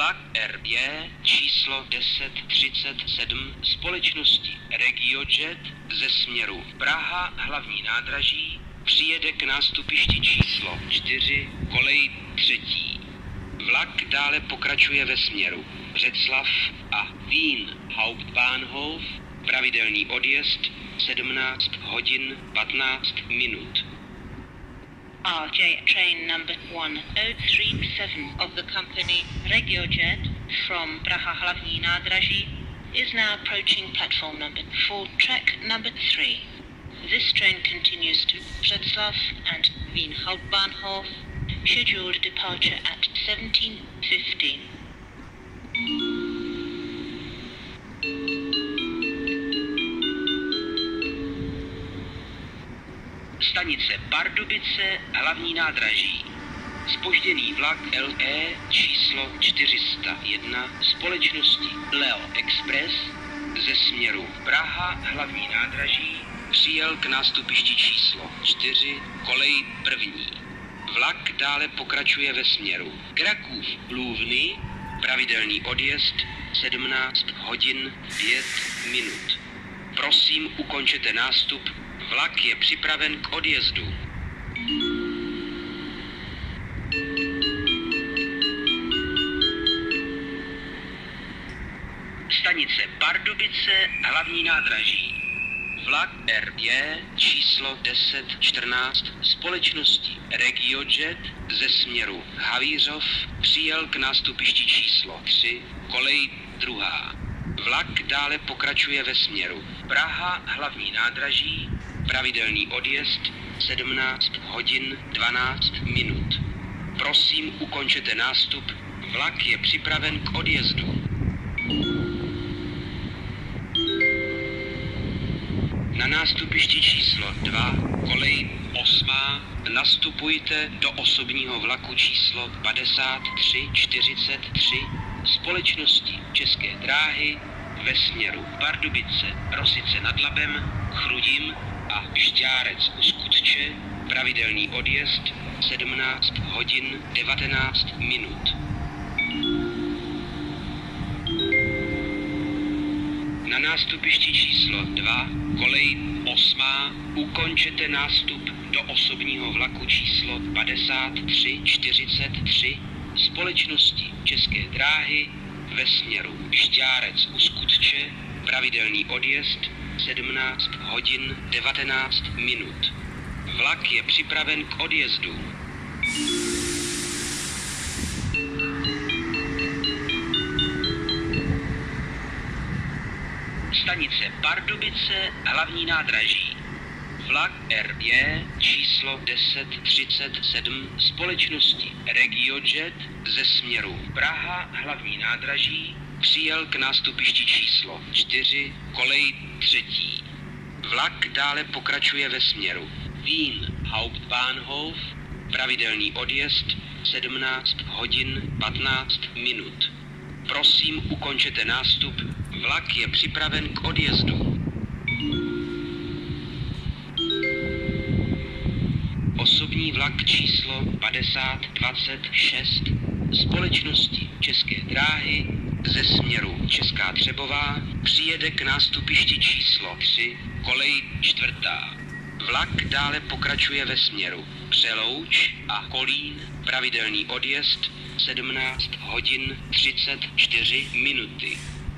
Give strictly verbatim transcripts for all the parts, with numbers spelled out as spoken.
Vlak R B číslo deset třicet sedm společnosti RegioJet ze směru Praha hlavní nádraží přijede k nástupišti číslo čtyři, kolej třetí. Vlak dále pokračuje ve směru Břeclav a Wien Hauptbahnhof, pravidelný odjezd sedmnáct hodin patnáct minut. R J train number one oh three seven of the company RegioJet from Praha hlavní nádraží is now approaching platform number four, track number three. This train continues to Břeclav and Wien Hauptbahnhof, scheduled departure at seventeen fifteen. Stanice Pardubice hlavní nádraží. Zpožděný vlak L E číslo čtyři sta jedna společnosti Leo Express ze směru Praha hlavní nádraží přijel k nástupišti číslo čtyři, kolej první. Vlak dále pokračuje ve směru Krakův Lůvny, pravidelný odjezd sedmnáct hodin pět minut. Prosím, ukončete nástup, vlak je připraven k odjezdu. Stanice Pardubice hlavní nádraží. Vlak R B číslo deset čtrnáct společnosti RegioJet ze směru Havířov přijel k nástupišti číslo tři, kolej druhá. Vlak dále pokračuje ve směru Praha hlavní nádraží, pravidelný odjezd sedmnáct hodin dvanáct minut. Prosím, ukončete nástup, vlak je připraven k odjezdu. Na nástupišti číslo dva, kolej osmá, nastupujte do osobního vlaku číslo padesát tři čtyřicet tři společnosti České dráhy ve směru Pardubice, Rosice nad Labem, Chrudim a Žďárec u Skutče, pravidelný odjezd sedmnáct hodin devatenáct minut. Na nástupišti číslo dva, kolej osmá, ukončete nástup do osobního vlaku číslo padesát tři čtyřicet tři společnosti České dráhy ve směru Žďárec u Skutče, pravidelný odjezd sedmnáct hodin devatenáct minut. Vlak je připraven k odjezdu. Stanice Pardubice hlavní nádraží. Vlak R B číslo deset třicet sedm společnosti RegioJet ze směru Praha hlavní nádraží přijel k nástupišti číslo čtyři, kolej třetí. Vlak dále pokračuje ve směru Wien Hauptbahnhof, pravidelný odjezd sedmnáct hodin patnáct minut. Prosím, ukončete nástup, vlak je připraven k odjezdu. Osobní vlak číslo padesát dvacet šest společnosti České dráhy ze směru Česká Třebová přijede k nástupišti číslo tři, kolej čtvrtá. Vlak dále pokračuje ve směru Přelouč a Kolín, pravidelný odjezd sedmnáct hodin třicet čtyři minuty.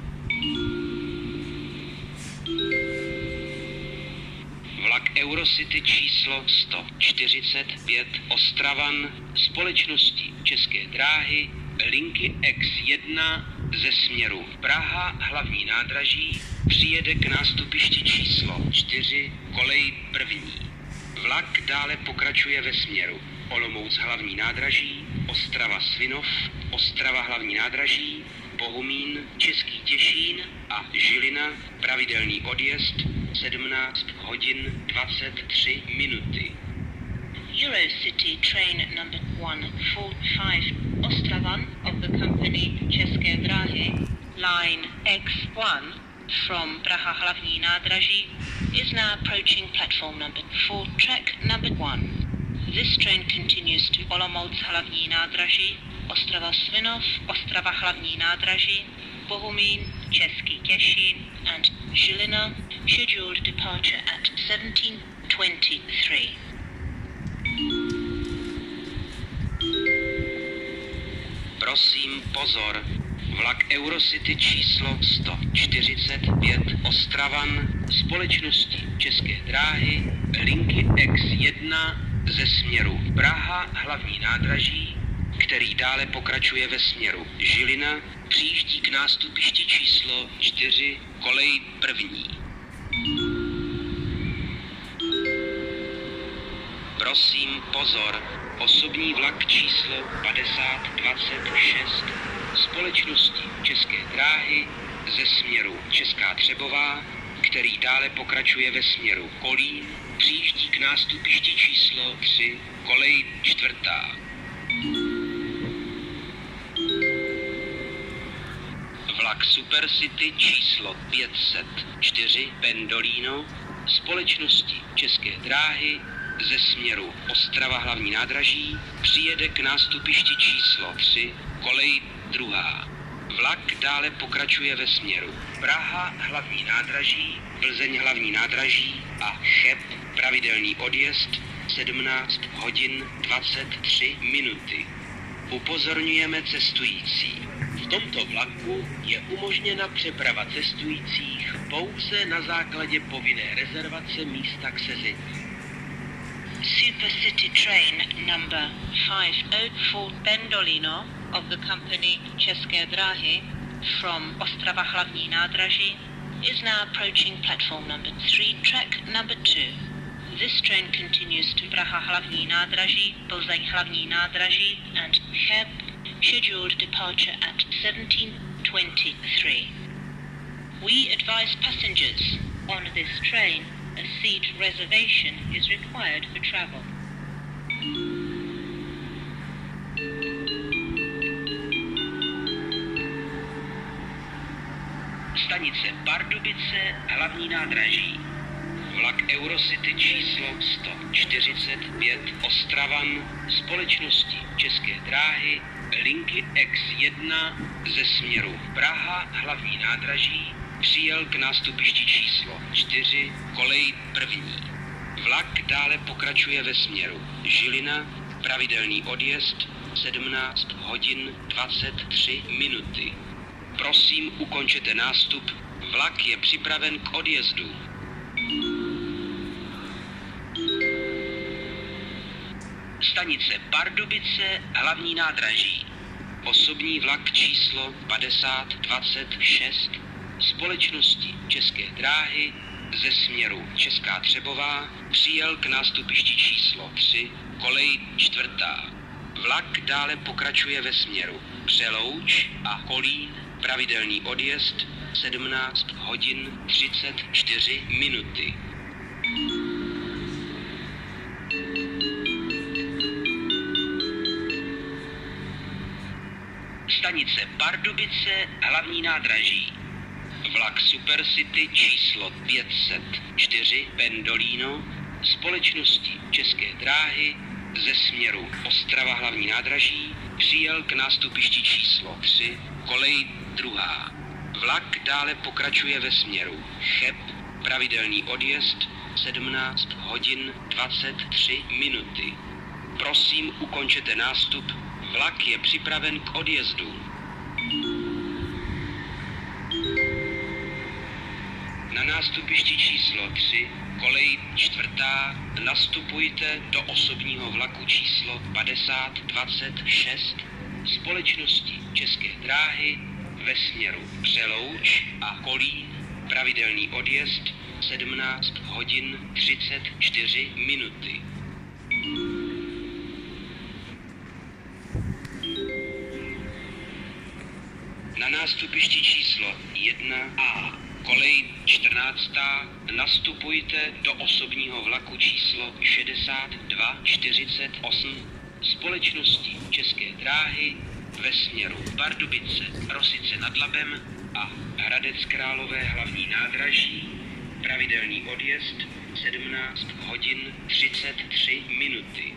Vlak Eurocity číslo sto čtyřicet pět Ostravan společnosti České dráhy linky X jedna ze směru Praha hlavní nádraží přijede k nástupišti číslo čtyři, kolej první. Vlak dále pokračuje ve směru Olomouc hlavní nádraží, Ostrava Svinov, Ostrava hlavní nádraží, Bohumín, Český Těšín a Žilina, pravidelný odjezd sedmnáct hodin dvacet tři minuty. Eurocity train number one four five Ostravan of the company České dráhy, line X one from Praha hlavní nádraží is now approaching platform number four, track number one. This train continues to Olomouc hlavní nádraží, Ostrava Svinov, Ostrava hlavní nádraží, Bohumín, Český Těšín, and Žilina, scheduled departure at seventeen twenty-three. Prosím, pozor, vlak Eurocity číslo sto čtyřicet pět Ostravan společnosti České dráhy linky X jedna ze směru Praha hlavní nádraží, který dále pokračuje ve směru Žilina, přijíždí k nástupišti číslo čtyři kolej první. Prosím, pozor, osobní vlak číslo padesát dvacet šest společnosti České dráhy ze směru Česká Třebová, který dále pokračuje ve směru Kolín, přijíždí k nástupišti číslo tři kolej čtvrtá. Vlak Supercity číslo pět set čtyři Pendolino společnosti České dráhy ze směru Ostrava hlavní nádraží přijede k nástupišti číslo tři kolej druhá. Vlak dále pokračuje ve směru Praha hlavní nádraží, Plzeň hlavní nádraží a Cheb pravidelný odjezd sedmnáct hodin dvacet tři minuty. Upozorňujeme cestující. V tomto vlaku je umožněna přeprava cestujících pouze na základě povinné rezervace místa k sezení. Supercity train number five oh four Pendolino of the company České dráhy from Ostrava hlavní nádraží is now approaching platform number three, track number two. This train continues to Praha hlavní nádraží, Plzeň hlavní nádraží and Cheb, scheduled departure at seventeen twenty-three. We advise passengers on this train a seat reservation is required for travel. Stanice Pardubice hlavní nádraží. Vlak Eurocity číslo sto čtyřicet pět Ostravan společnosti České dráhy linky X jedna ze směru Praha hlavní nádraží přijel k nástupišti číslo čtyři kolej první. Vlak dále pokračuje ve směru Žilina, pravidelný odjezd sedmnáct hodin dvacet tři minuty. Prosím, ukončete nástup, vlak je připraven k odjezdu. Stanice Pardubice hlavní nádraží. Osobní vlak číslo padesát dvacet šest společnosti České dráhy ze směru Česká Třebová přijel k nástupišti číslo tři kolej čtvrtá. Vlak dále pokračuje ve směru Přelouč a Kolín, pravidelný odjezd sedmnáct hodin třicet čtyři minuty. Stanice Pardubice hlavní nádraží. Vlak Supercity číslo pět set čtyři Pendolino společnosti České dráhy ze směru Ostrava hlavní nádraží přijel k nástupišti číslo tři kolej druhá. Vlak dále pokračuje ve směru Cheb, pravidelný odjezd sedmnáct hodin dvacet tři minuty. Prosím, ukončete nástup, vlak je připraven k odjezdu. Na nástupišti číslo tři kolej čtvrtá nastupujte do osobního vlaku číslo padesát dvacet šest společnosti České dráhy ve směru Přelouč a Kolín, pravidelný odjezd sedmnáct hodin třicet čtyři minuty. Na nástupišti číslo jedna A kolej čtrnáctá nastupujte do osobního vlaku číslo šedesát dva čtyřicet osm společnosti České dráhy ve směru Pardubice, Rosice nad Labem a Hradec Králové hlavní nádraží, pravidelný odjezd sedmnáct hodin třicet tři minuty.